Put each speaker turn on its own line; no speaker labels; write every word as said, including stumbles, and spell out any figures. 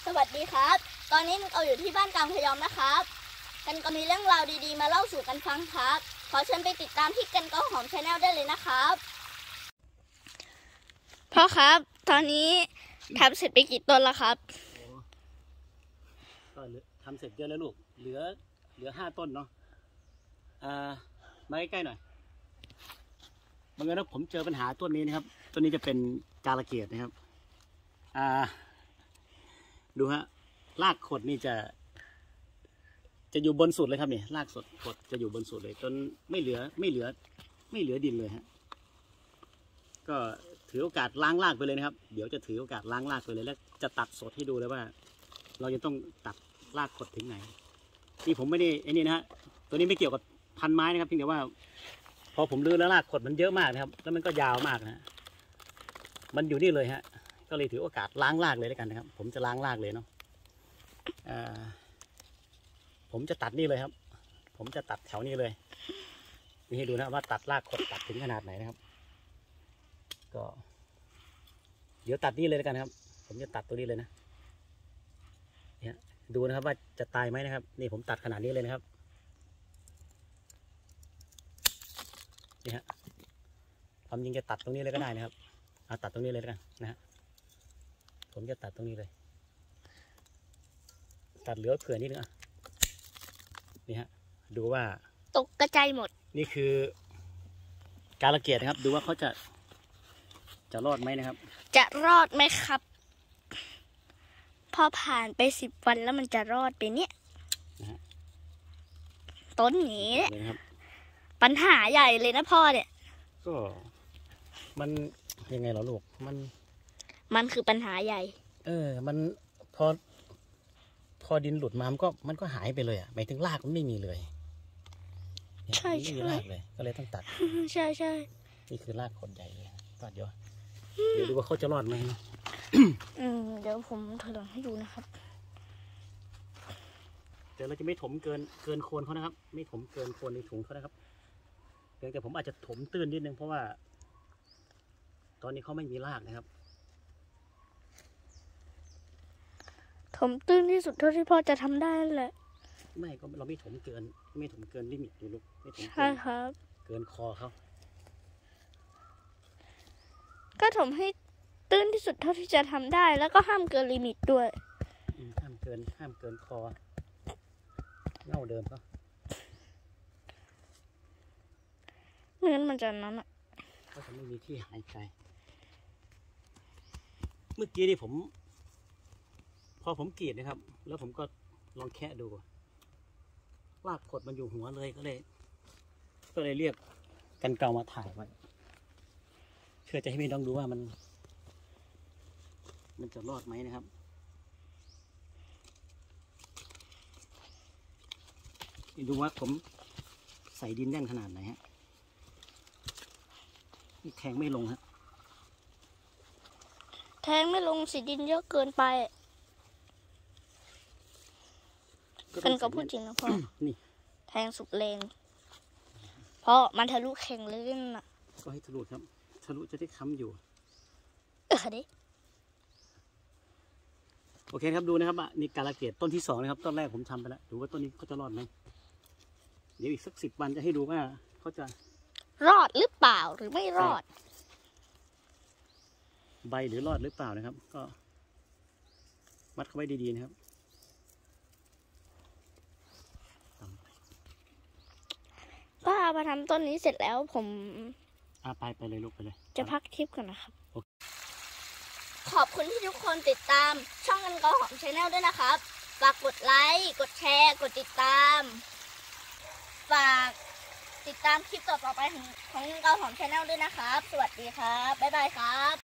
สวัสดีครับตอนนี้เราอยู่ที่บ้านกลางพยอมนะครับกันก็มีเรื่องราวดีๆมาเล่าสู่กันฟังครับขอเชิญไปติดตามที่กันก็หอม Channel ได้เลยนะครับพ่อครับตอนนี้ทำเสร็จไปกี่ต้นแล้วครับ
ก็ทำเสร็จเยอะแล้วลูกเหลือเหลือห้าต้นเนาะอ่ามาใกล้ๆหน่อยบางทีนะผมเจอปัญหาต้นนี้นะครับต้นนี้จะเป็นกาลเกียดนะครับอ่าดูฮะรากขดนี่จะจะอยู่บนสุดเลยครับนี่รากสดขดจะอยู่บนสุดเลยจนไม่เหลือไม่เหลือไม่เหลือดินเลยฮะก็ถือโอกาสล้างรากไปเลยนะครับเดี๋ยวจะถือโอกาสล้างรากไปเลยแล้วจะตัดสดให้ดูเลยว่าเราจะต้องตัดรากขดถึงไหนนี่ผมไม่ได้ไอ้นี่นะฮะตัวนี้ไม่เกี่ยวกับพันไม้นะครับเพียงแต่ว่าพอผมลื้อแล้วรากขดมันเยอะมากนะครับแล้วมันก็ยาวมากนะฮะมันอยู่นี่เลยฮะก็เลยถือโอกาสล้างรากเลยแล้วกันนะครับผมจะล้างรากเลยเนาะผมจะตัดนี่เลยครับผมจะตัดแถวนี้เลยนี่ให้ดูนะว่าตัดรากขดตัดถึงขนาดไหนนะครับก็เดี๋ยวตัดนี่เลยแล้วกันครับผมจะตัดตัวนี้เลยนะเนี่ยดูนะครับว่าจะตายไหมนะครับนี่ผมตัดขนาดนี้เลยนะครับนี่ฮะความจริงจะตัดตรงนี้เลยก็ได้นะครับเอาตัดตรงนี้เลยแล้วกันนะฮะผมจะตัดตรงนี้เลยตัดเหลือเผื่อนิดนึงอ่ะนี่ฮะดูว่า
ตกกระจายหมด
นี่คือกาลเกียดนะครับดูว่าเขาจะจะรอดไหมนะครับ
จะรอดไหมครับพอผ่านไปสิบวันแล้วมันจะรอดไปเนี่ยนะต้นนี้นะครับปัญหาใหญ่เลยนะพ่อเนี่ย
ก็มันยังไงเหรอลูกมัน
มันคือปัญหาใหญ่
เออมันพอพอดินหลุดมามันก็มันก็หายไปเลยอ่ะหมายถึงรากมันไม่มีเลย
ใช่ใช่
รากเลยก็เลยต้องตัด
ใช่ใช่
นี่คือรากคนใหญ่เลยตัดเยอะเดี๋ยวดูว่าเขาจะรอดไหม
อืมเดี๋ยวผมถอยหลังให้ดูนะครับ
เดี๋ยวเราจะไม่ถมเกินเกินโคนเขานะครับไม่ถมเกินโคนในถุงเขานะครับเพียงแต่ผมอาจจะถมตื้นนิดนึงเพราะว่าตอนนี้เขาไม่มีรากนะครับ
ถมตื้นที่สุดเท่าที่พ่อจะทำได้แหละ
ไม่ก็เราไม่ถมเกินไม่ถมเกินลิมิตอยู่ลูกไม่ถม
ใช่ครับ
เกินคอเขา
ก็ถมให้ตื้นที่สุดเท่าที่จะทำได้แล้วก็ห้ามเกินลิมิตด้วย
ห้ามเกินห้ามเกินคอเง่าเดิมก็
ไม่งั้นมันจะนั้นอ่ะ
ก็จะไม่มีที่หายใจเมื่อกี้นี่ผมพอผมกรีดนะครับแล้วผมก็ลองแคะดูรากขดมันอยู่หัวเลยก็เลยก็เลยเรียกกันเกามาถ่ายไว้เพื่อจะให้พี่น้องดูว่ามันมันจะรอดไหมนะครับดูว่าผมใส่ดินแน่นขนาดไหนฮะนี่แทงไม่ลงฮะ
แทงไม่ลงสีดินเยอะเกินไปกันก็พูดจริงนะพ่อนี่แทงสุดแรงเพราะมันทะลุแข็งเลยน่ะ
ก็ให้ทะลุครับทะลุจะได้ค้ำอยู่
เออดิ
โอเคครับดูนะครับอ่ะนี่กาลเกตต้นที่สองนะครับต้นแรกผมทำไปแล้วดูว่าต้นนี้เขาจะรอดไหมเดี๋ยวอีกสักสิบวันจะให้ดูว่าเขาจะ
รอดหรือเปล่าหรือไม่รอด
ใบหรือรอดหรือเปล่านะครับก็มัดเข้าไว้ดีๆนะครับ
ป้ามาทำต้นนี้เสร็จแล้วผม
อ่าไปไปเลยลูกไปเลย
จะพักคลิปก่อนนะครับขอบคุณที่ทุกคนติดตามช่องกันก็หอม Channel ด้วยนะครับฝากกดไลค์กดแชร์กดติดตามฝากติดตามคลิปต่อๆไปของของกันก็หอม Channel ด้วยนะครับสวัสดีครับบ๊ายบายครับ